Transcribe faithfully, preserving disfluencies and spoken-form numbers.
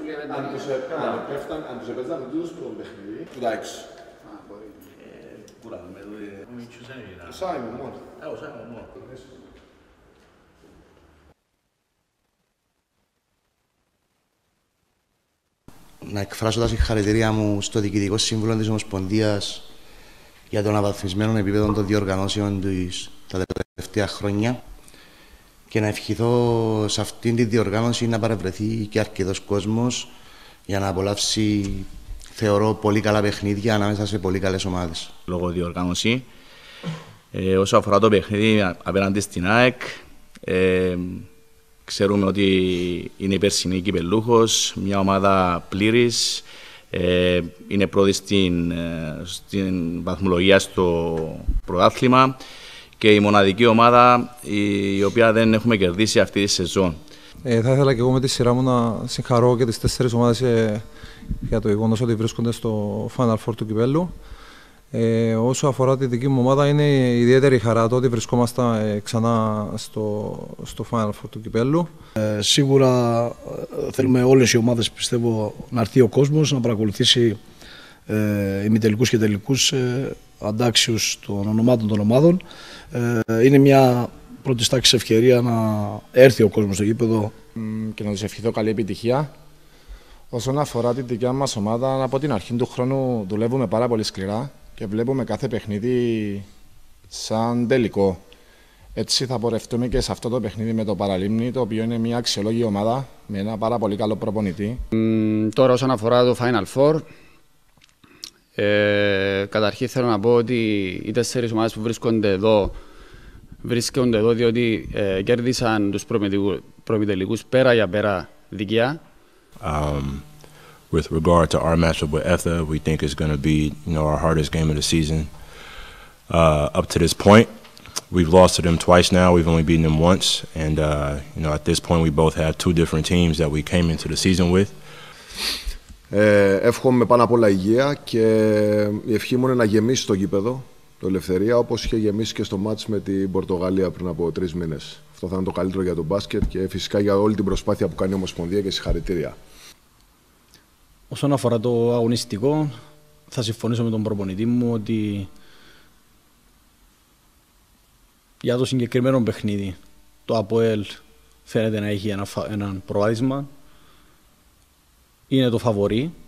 Αν τους έπαιρναν, αν τους έπαιζαν με τούτους που τον παιχνίδι, εντάξει. Κουράμε, ο Μίτσος δεν είναι. Ο Σάιμον μόνο. Ε, ο Σάιμον μόνο. Να εκφράσω τα συγχαρητήρια μου στο Διοικητικό Σύμβουλο της Ομοσπονδίας για τον αναβαθμισμένο επίπεδο των διοργανώσεων της τα τελευταία χρόνια και να ευχηθώ σε αυτήν τη διοργάνωση να παρευρεθεί και αρκετός κόσμος για να απολαύσει, θεωρώ, πολύ καλά παιχνίδια ανάμεσα σε πολύ καλές ομάδες. Λόγω διοργάνωση, ε, όσο αφορά το παιχνίδι απέναντι στην ΑΕΚ, ε, ξέρουμε ότι είναι η περσινή κυπελλούχος, μια ομάδα πλήρης, ε, είναι πρώτη στην, στην βαθμολογία στο πρωτάθλημα και η μοναδική ομάδα η οποία δεν έχουμε κερδίσει αυτή τη σεζόν. Ε, θα ήθελα και εγώ με τη σειρά μου να συγχαρώ και τις τέσσερις ομάδες ε, για το γεγονός ότι βρίσκονται στο Final Four του κυπέλλου. Ε, όσο αφορά τη δική μου ομάδα, είναι ιδιαίτερη χαρά το ότι βρισκόμαστε ε, ξανά στο, στο Final Four του κυπέλλου. Ε, σίγουρα θέλουμε όλες οι ομάδες, πιστεύω, να έρθει ο κόσμος να παρακολουθήσει ε, ημιτελικούς και τελικούς ε, αντάξιους των ονομάτων των ομάδων. Ε, είναι μια πρώτη τάξη ευκαιρία να έρθει ο κόσμος στο γήπεδο. Και να τους ευχηθώ καλή επιτυχία. Όσον αφορά την δικιά μας ομάδα, από την αρχή του χρόνου δουλεύουμε πάρα πολύ σκληρά και βλέπουμε κάθε παιχνίδι σαν τελικό. Έτσι θα πορευτούμε και σε αυτό το παιχνίδι με το Παραλίμνη, το οποίο είναι μια αξιολόγη ομάδα με ένα πάρα πολύ καλό προπονητή. Mm, τώρα όσον αφορά το Final Four, ε, καταρχήν θέλω να πω ότι οι τέσσερις ομάδες που βρίσκονται εδώ βρίσκονται εδώ διότι ε, κέρδισαν τους προημιτελικούς πέρα για πέρα δικιά. Um, with regard to our matchup with E T H A, we think it's going to be, you know, our hardest game of the season. Uh, up to this point, we've lost to them twice now. We've only beaten them once, and uh, you know, at this point, we both have two different teams that we came into the season with. Ε, εύχομαι πάνω απ' όλα υγεία και η ευχή μου είναι να γεμίσει το γήπεδο, το Ελευθερία, όπως είχε γεμίσει και στο μάτς με την Πορτογαλία πριν από τρεις μήνες. Αυτό θα είναι το καλύτερο για τον μπάσκετ και φυσικά για όλη την προσπάθεια που κάνει η Ομοσπονδία και συγχαρητήρια. Όσον αφορά το αγωνιστικό, θα συμφωνήσω με τον προπονητή μου ότι για το συγκεκριμένο παιχνίδι το ΑΠΟΕΛ φαίνεται να έχει ένα, ένα προβάδισμα. Είναι το φαβορί.